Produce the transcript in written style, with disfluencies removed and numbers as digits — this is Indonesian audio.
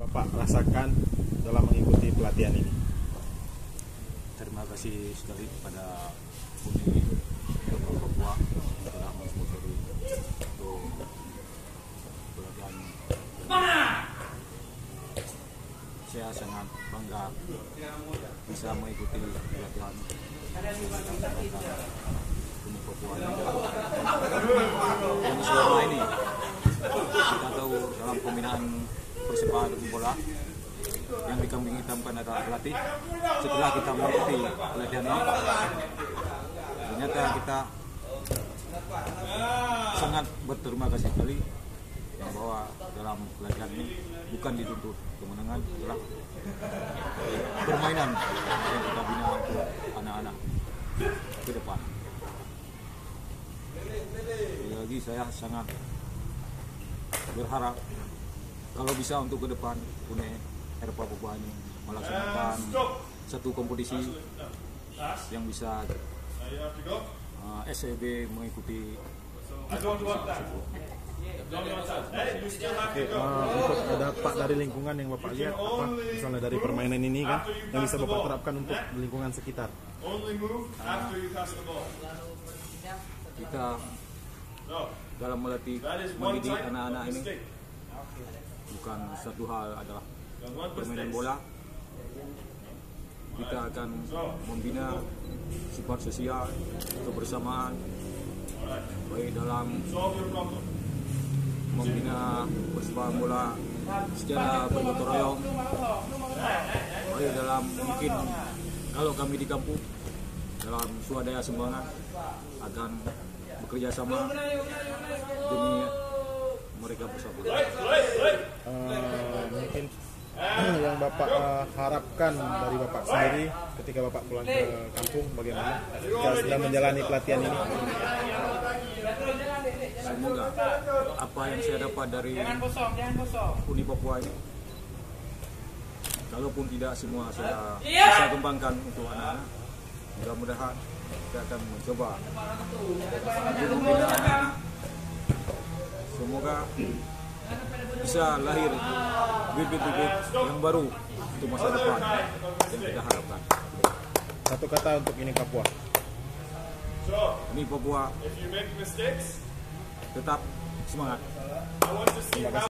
Bapak rasakan dalam mengikuti pelatihan ini? Terima kasih sekali kepada Uni Papua yang telah mensponsori untuk pelatihan. Saya sangat bangga bisa mengikuti pelatihan Uni Papua ini. Dan selama ini kita tahu dalam pembinaan persepak bola yang dikambing hitamkan adalah pelatih. Setelah kita mengikuti pelatihan ini, ternyata kita sangat berterima kasih sekali bahwa dalam pelatihan ini bukan dituntut kemenangan, adalah permainan yang kita bina untuk anak-anak ke depan. Lagi saya sangat berharap kalau bisa untuk ke depan Uni Eropa Papua ini melaksanakan satu kompetisi yang bisa SEB mengikuti kompetisi tersebut. Oke, untuk dampak dari lingkungan yang Bapak lihat, apa misalnya dari permainan ini kan yang bisa Bapak terapkan untuk lingkungan sekitar? Kita dalam melatih mendidik anak-anak ini bukan satu hal adalah permainan bola. Kita akan membina sifat sosial, kebersamaan, baik dalam membina persepak bola secara bergotong royong, baik dalam mungkin kalau kami di kampung dalam swadaya semangat akan bekerja sama demi mereka bersama. Mungkin yang Bapak harapkan dari Bapak sendiri ketika Bapak pulang ke kampung bagaimana jika sudah menjalani pelatihan ini? Semoga apa yang saya dapat dari Uni Papua ini, kalaupun tidak semua saya bisa kembangkan untuk anak-anak, mudah-mudahan kita akan mencoba untuk membina anak-anak. Semoga bisa lahir bibit-bibit yang baru untuk masa depan yang kita harapkan. Satu kata untuk ini Papua. Ini Papua tetap semangat. Terima kasih.